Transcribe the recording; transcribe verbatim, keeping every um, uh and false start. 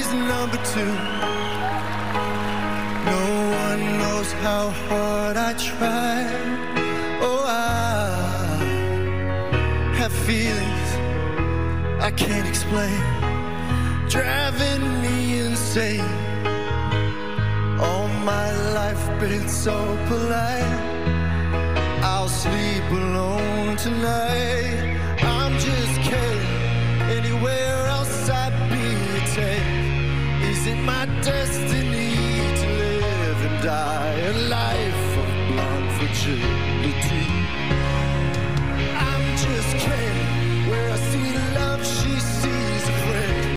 number two. No one knows how hard I tried. Oh, I have feelings I can't explain, driving me insane. All my life been so polite. I'll sleep alone tonight. I'm just kidding. Anywhere else I'd be a take. Is it my destiny to live and die a life of blind fragility?